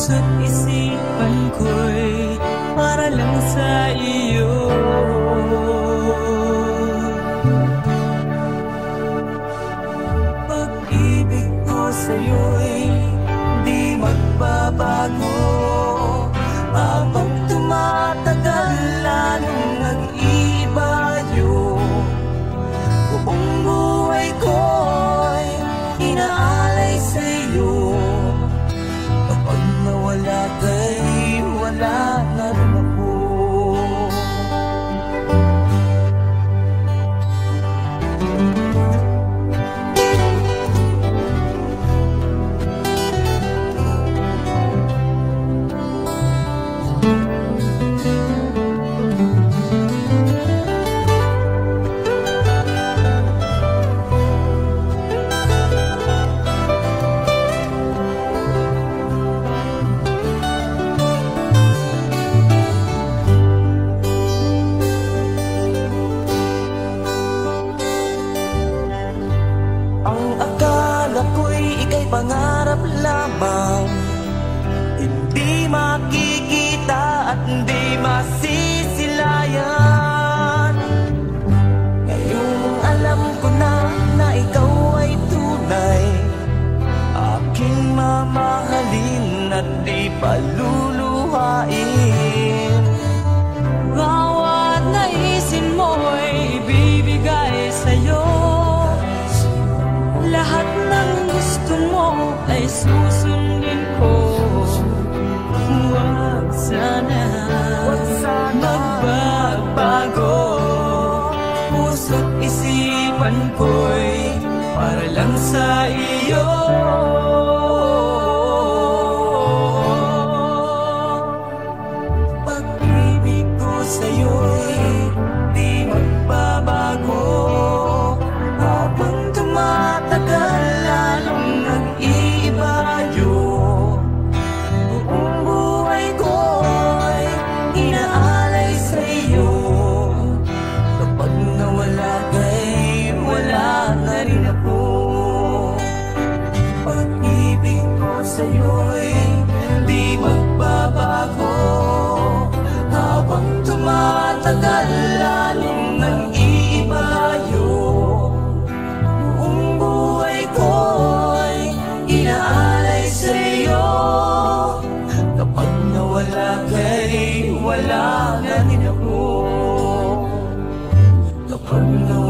Puso't isipan ko'y para lang sa iyo. Pag-ibig ko sa'yo'y di magbabago. Habang tumatagal lalong nag-iiba yun. Buong buhay ko'y inaalay sa'yo. Kapag nawala ka'y wala na rin ako. Pangarap lamang, hindi makikita at hindi masisilayan. Ngayong alam ko na ikaw ay tunay, aking mamahalin at di paluluhain. Bawat naisin mo'y ibibigay sa'yo. Lahat ng gusto mo ay susundin ko. Huwag sana magbabago. Puso't isipan ko'y para lang sa iyo. Pag-ibig ko sa'yo'y di magbabago. Habang tumatagal lalong nag-iiba yun. Buong buhay ko'y inaalay sa'yo. Kapag nawala ka'y wala na rin ako. Pag-ibig ko sa'yo'y di magbabago. Habang tumatagal lalong nag-iiba yun. Inaalay sa'yo. Kapag nawala ka'y wala na rin ako. Kapag nawala